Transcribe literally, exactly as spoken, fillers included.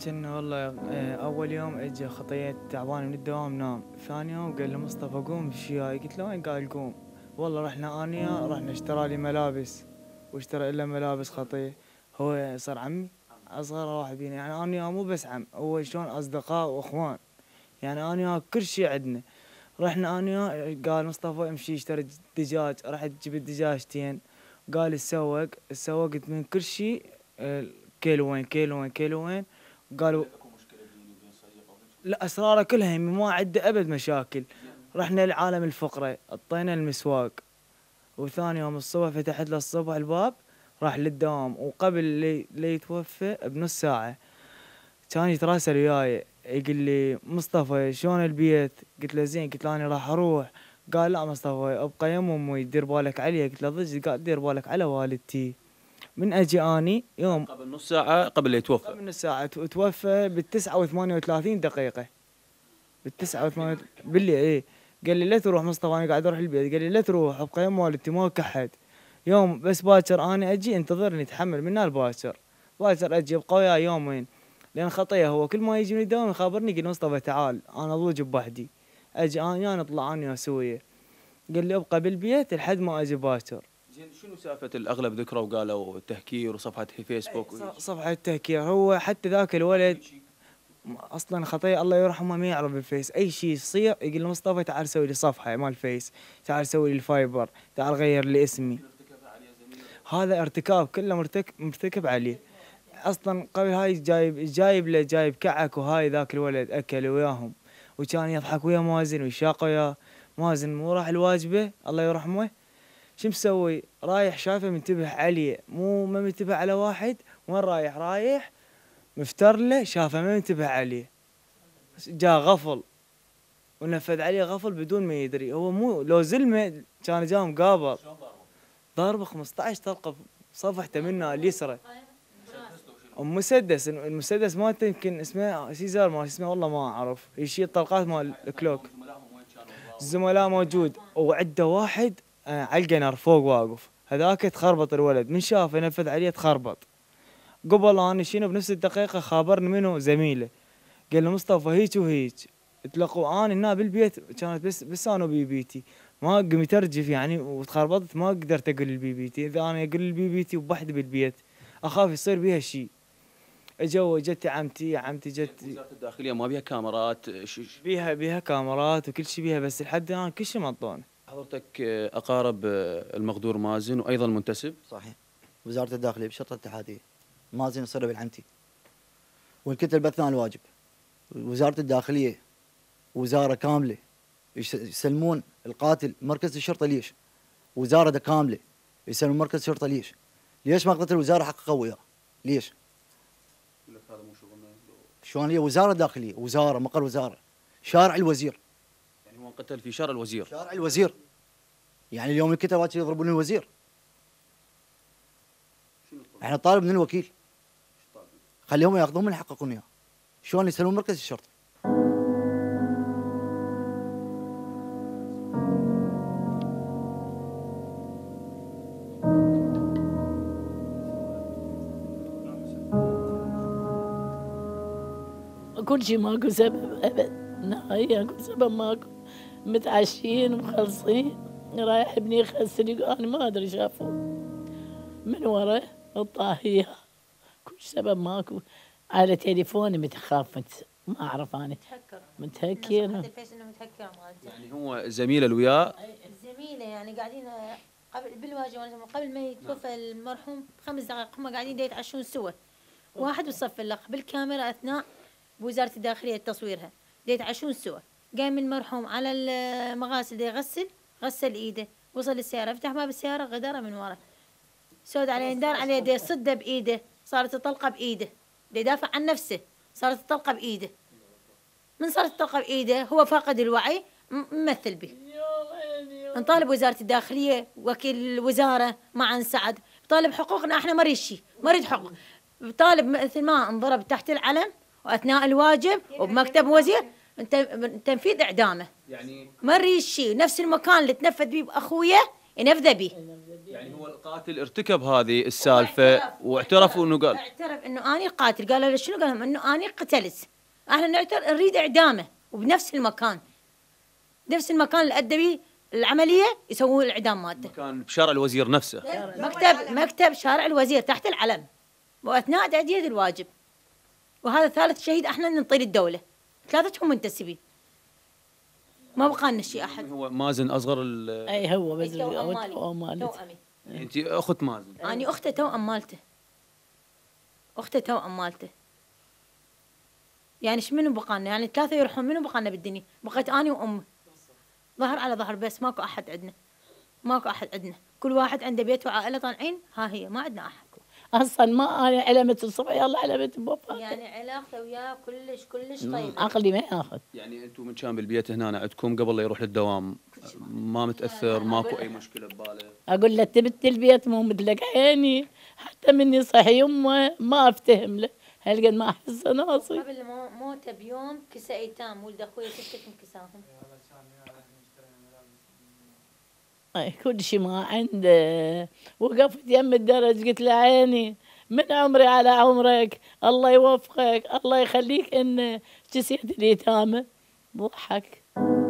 كنا والله آه، اول يوم اجى خطيت تعبان من الدوام نام. ثاني يوم قال لي مصطفى قوم امشي وياي. قلت له وين؟ قال قوم. والله رحنا انا وياه، رحنا اشترى لي ملابس واشترى له ملابس خطيه. هو صار عمي اصغر واحد بينا، يعني انا وياه مو بس عم، هو شلون اصدقاء واخوان، يعني انا وياه كل شيء عندنا. رحنا انا وياه، قال مصطفى امشي اشتري دجاج، رحت جبت دجاجتين. قال تسوق تسوقت من كل شيء آه، كيلوين كيلوين كيلوين. قالوا لا، اسراره كلها يمي، ما عنده ابد مشاكل. رحنا لعالم الفقره، اعطينا المسواق. وثاني يوم الصبح فتحت له الصبح الباب، راح للدوام. وقبل لي, لي يتوفى بنص ساعه كان يتراسل وياي، يقول لي مصطفى شلون البيت؟ قلت له زين. قلت له انا راح اروح. قال لا مصطفى ابقى يم امي دير بالك عليها. قلت له ضج؟ قال دير بالك على والدتي. من اجي اني يوم قبل نص ساعة قبل لا يتوفى. قبل نص ساعه توفى بالتسعة وثمانية وثلاثين دقيقه. بالتسعة وثمانية بالليل ايه. قال لي لا تروح مصطفى، انا قاعد اروح البيت. قال لي لا تروح ابقى يم والدتي ما كحد. يوم بس باكر انا اجي انتظرني، تحمل من الباكر. باكر اجي ابقى وياه يومين، لان خطيه هو كل ما يجي من الدوام يخابرني يقول مصطفى تعال انا ضوج بوحدي. اجي انا نطلع انا وسويه. قال لي ابقى بالبيت لحد ما اجي باكر. زين شنو سالفة الاغلب ذكروا وقالوا تهكير وصفحة فيسبوك وإيش؟ صفحه تهكير. هو حتى ذاك الولد اصلا خطيه الله يرحمه ما يعرف الفيس. اي شيء يصير يقول لي مصطفى تعال سوي لي صفحه مال فيس، تعال سوي لي الفايبر، تعال غير لي اسمي. هذا ارتكاب كله مرتكب مرتكب عليه. اصلا قبل هاي جايب جايب له جايب كعك، وهاي ذاك الولد اكل وياهم وكان يضحك ويا مازن ويشاق وياه. مازن مو راح الواجبه الله يرحمه، شو مسوي؟ رايح شافه منتبه عليه، مو ما منتبه على واحد. وين رايح؟ رايح مفتر له، شافه ما منتبه عليه، جاء غفل ونفذ عليه غفل بدون ما يدري. هو مو لو زلمه كان جاء مقابل ضربه خمسطعش طلقه صفحته منه اليسرى. مسدس المسدس مالته يمكن اسمه سيزار، ما اسمه والله ما اعرف، يشيل طلقات مال الكلوك. الزملاء موجود وعنده واحد آه على القنر فوق واقف. هذاك تخربط الولد من شافه نفذ عليه تخربط. قبل انا شنو بنفس الدقيقه خابرني منه زميله، قال له مصطفى هيك وهيك. تلقوا انا هنا بالبيت كانت بس بس انا وبيبيتي ما قمت ارجف يعني وتخربطت، ما قدرت اقول للبيبيتي. اذا انا اقول للبيبيتي وبحدي بالبيت اخاف يصير بيها شيء. اجوا جتي عمتي عمتي جت. وزارة الداخلية ما بيها كاميرات ش- ش- بيها بيها كاميرات وكل شيء بيها، بس لحد الان كل شيء مطون. حضرتك آه، اقارب آه، المغدور مازن وايضا منتسب. صحيح. وزارة الداخلية بشرطة الاتحادية، مازن يصير بالعنتي، والكتل بثنا الواجب. وزارة الداخلية وزارة كاملة يس- يسلمون القاتل مركز الشرطة. ليش؟ وزارة دا كاملة يسلمون مركز الشرطة. ليش؟ ليش ما قدرت الوزارة حققوا وياه؟ ليش؟ شلون هي وزارة داخلية، وزارة مقر وزارة، شارع الوزير. يعني هو انقتل في شارع الوزير. شارع الوزير. يعني اليوم الكتل واجب يضربون الوزير. احنا طالب من الوكيل خليهم ياخذون من يحققون اياه. شلون يسلمون مركز الشرطة؟ كل شيء ماكو سبب ابد نهائيا، اكو سبب ماكو. متعشين ومخلصين، رايح ابني يغسل يقول انا ما ادري شافوا من ورا الطاهية. كل سبب ماكو. على تليفوني متخاف مت... ما اعرف انا متهكر متهكر. الناس الفيس انه متهكر مالته. يعني هو زميله اللي وياه الزميله يعني قاعدين قبل بالواجب قبل ما يتوفى المرحوم بخمس دقائق هم قاعدين يتعشون سوا. واحد بالصف الاخ بالكاميرا اثناء بوزاره الداخليه تصويرها يتعشون سوا. قام المرحوم على المغاسل دي يغسل، غسل ايده، وصل السياره فتح باب السياره غدره من ورا. سود عليه دار عليه دي صده بايده، صارت الطلقه بايده، دي يدافع عن نفسه، صارت الطلقه بايده. من صارت الطلقه بايده هو فاقد الوعي ممثل به. نطالب وزاره الداخليه وكيل الوزاره مع انسعد، طالب حقوقنا احنا ما نريد شيء، ما نريد حقوق. طالب مثل ما انضرب تحت العلم واثناء الواجب وبمكتب وزير تنفيذ اعدامه. يعني ما نريد شيء، نفس المكان اللي تنفذ به باخويا ينفذ به. يعني هو القاتل ارتكب هذه السالفه واعترف انه قال اعترف انه اني قاتل. قالوا له شنو؟ قال لهم انه اني قتلت. احنا نعترف نريد اعدامه وبنفس المكان، نفس المكان اللي ادى به العمليه يسوون الاعدام مالته. كان بشارع الوزير نفسه. مكتب مكتب شارع الوزير تحت العلم واثناء تاديه الواجب. وهذا ثالث شهيد احنا ننطي للدوله، ثلاثتهم منتسبين. ما بقى لنا شيء احد. هو مازن اصغر ال اي هو بس التوأم مالي. التوأم مالته. توأمي. انت اخت مازن. اني اخته توأم مالته. اخته توأم مالته. يعني ايش منو بقى لنا؟ يعني ثلاثه يروحون، منو بقى لنا بالدنيا؟ بقيت اني وامي. ظهر على ظهر بس، ماكو احد عندنا. ماكو احد عندنا، كل واحد عنده بيت وعائله طالعين، ها هي ما عندنا احد. اصلا ما انا علمت الصبح يلا علمت بوفاته. يعني علاقته وياه كلش كلش طيبه. عقلي ما ياخذ. يعني انتم من كان بالبيت هنا عندكم قبل لا يروح للدوام ما متاثر، ماكو اي مشكله بباله؟ اقول له تبت البيت مو مثلك عيني، حتى مني صحي يمه ما افتهم له، هالقد ما احس ناصي. قبل موته بيوم كسى ايتام، ولد اخوي ستة انكساهم. اي كل شيء ما عنده. وقفت يم الدرج قلت له عيني من عمري على عمرك، الله يوفقك، الله يخليك ان جسيت اليتامى. ضحك.